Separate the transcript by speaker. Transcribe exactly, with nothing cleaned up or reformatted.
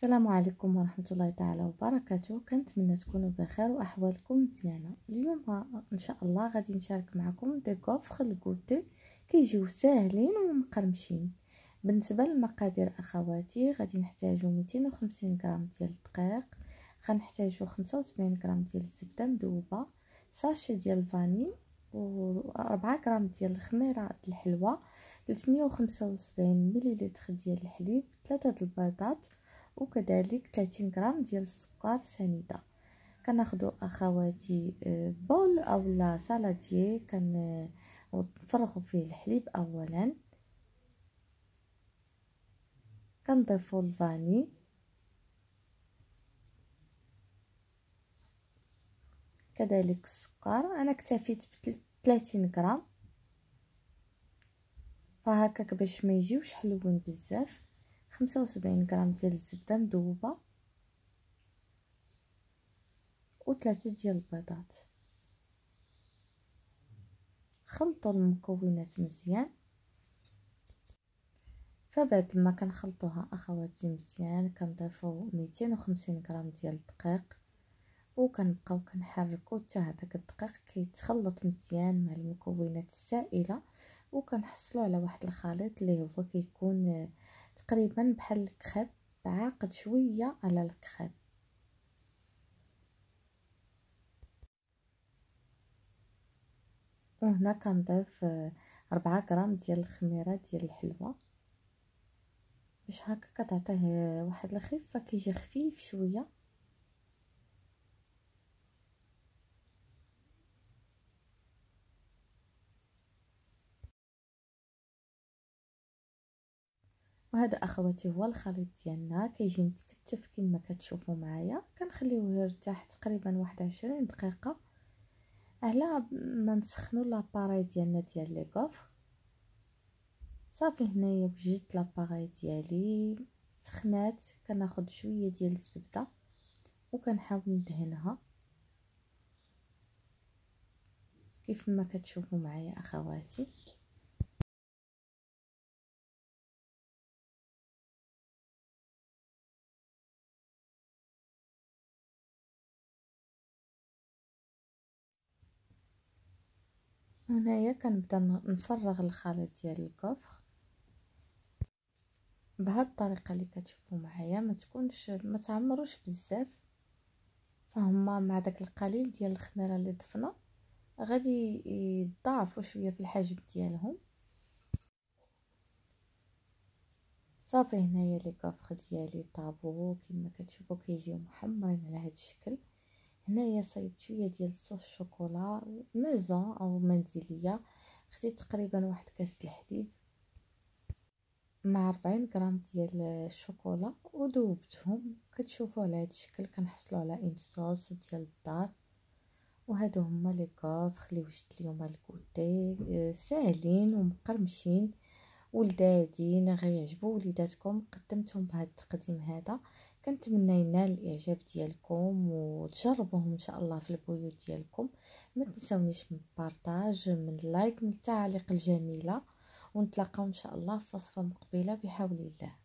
Speaker 1: السلام عليكم ورحمة الله تعالى وبركاته. كنتمنى تكونوا بخير واحوالكم مزيانه. اليوم ان شاء الله غادي نشارك معكم دي كوفر الكوتي كيجيو ساهلين ومقرمشين. بالنسبه للمقادير اخواتي غادي نحتاجو مئتين وخمسين غرام ديال الدقيق، غنحتاجو خمسة وسبعين غرام ديال الزبده مذوبه، ساشي ديال الفاني، و4 غرام ديال الخميره الحلوه، ثلاثمية وخمسة وسبعين مليلتر ديال الحليب، ثلاثه البيضات، وكذلك ثلاثين غرام ديال السكر سنيده. كناخذوا اخواتي بول اولا سالاديي كنفرغوا فيه الحليب اولا، كنضيفوا الفاني، كذلك السكر. انا اكتفيت ب ثلاثين غرام فهكاك باش ما يجيوش حلوين بزاف. خمسة وسبعين غرام ديال الزبده مذوبه وثلاثه ديال البيضات. خلطوا المكونات مزيان. فبعد ما كنخلطوها اخواتي مزيان كنضيفوا مئتين وخمسين غرام ديال الدقيق وكنبقاو كنحركو حتى هذاك الدقيق كيتخلط مزيان مع المكونات السائله، وكنحصلوا على واحد الخليط اللي هو كيكون تقريبا بحال الكريب، عاقد شويه على الكريب. وهنا كنضيف أربعة غرام ديال الخميره ديال الحلوه باش هكا كتعطيه واحد الخفه، كيجي خفيف شويه. وهذا اخواتي هو الخليط ديالنا، كيجي متكتف كما كتشوفوا معايا. كنخليوه يرتاح تقريبا واحد عشرين دقيقه على ما نسخنوا لاباري ديالنا ديال لي كوفر. صافي هنايا وجدت لاباري ديالي سخنات، كناخذ شويه ديال الزبده وكنحاول ندهنها كيف ما كتشوفوا معايا اخواتي. هنايا كنبدا نفرغ الخليط ديال الكوفر بهاد الطريقه اللي كتشوفوا معايا. ما تكونش ما تعمروش بزاف، فهما مع داك القليل ديال الخميره اللي ضفنا غادي يضاعفوا شويه في الحجم ديالهم. صافي هنايا لي كوفر ديالي طابو كما كتشوفوا كيجيو محمرين على هذا الشكل. هنايا صايبت شويه ديال الصوص شوكولا ميزون او منزليه، خديت تقريبا واحد كاس الحليب مع أربعين غرام ديال الشوكولا وذوبتهم. كتشوفوا على هذا الشكل كنحصلوا على ان صوص ديال الدار. وهادو هما لي كوفر اللي وجدت اليوم الكوتي، ساهلين ومقرمشين ولذاذين، غيعجبوا وليداتكم. قدمتهم بهذا التقديم هذا، كنتمنى ينال الاعجاب ديالكم وتجربوهم ان شاء الله في البيوت ديالكم. ما تنساونيش من بارطاج، من لايك، من التعاليق الجميله، ونتلاقاو ان شاء الله في وصفه مقبله بحول الله.